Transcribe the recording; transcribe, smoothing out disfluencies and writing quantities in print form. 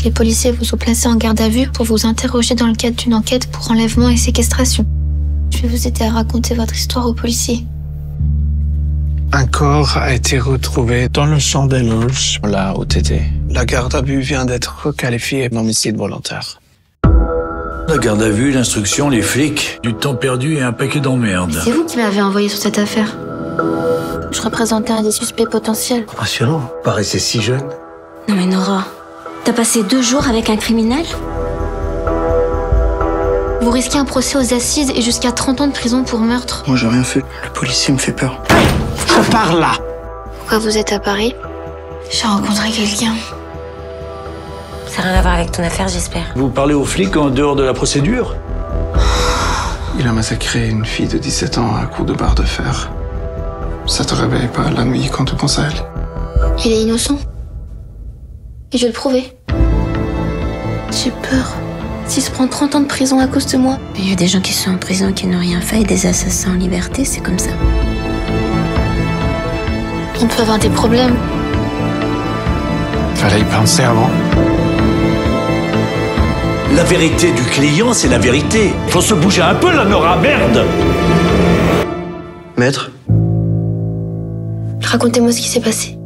Les policiers vous ont placé en garde à vue pour vous interroger dans le cadre d'une enquête pour enlèvement et séquestration. Je vais vous aider à raconter votre histoire aux policiers. Un corps a été retrouvé dans le champ des loges, la OTT. La garde à vue vient d'être requalifiée d'homicide volontaire. La garde à vue, l'instruction, les flics, du temps perdu et un paquet d'emmerdes. C'est vous qui m'avez envoyé sur cette affaire. Je représentais un des suspects potentiels. Impressionnant, vous paraissez si jeune. Non mais Nora, t'as passé 2 jours avec un criminel? Vous risquez un procès aux assises et jusqu'à 30 ans de prison pour meurtre. Moi j'ai rien fait. Le policier me fait peur. Je pars là. Pourquoi vous êtes à Paris? J'ai rencontré quelqu'un. Ça n'a rien à voir avec ton affaire, j'espère. Vous parlez aux flics en dehors de la procédure? Il a massacré une fille de 17 ans à coups de barre de fer. Ça te réveille pas la nuit quand tu penses à elle? Il est innocent. Et je vais le prouver. J'ai peur. S'il se prend 30 ans de prison à cause de moi. Il y a des gens qui sont en prison qui n'ont rien fait et des assassins en liberté, c'est comme ça. On peut avoir des problèmes. Fallait y penser avant. La vérité du client, c'est la vérité. Faut se bouger un peu, la Nora, merde! Maître? Racontez-moi ce qui s'est passé.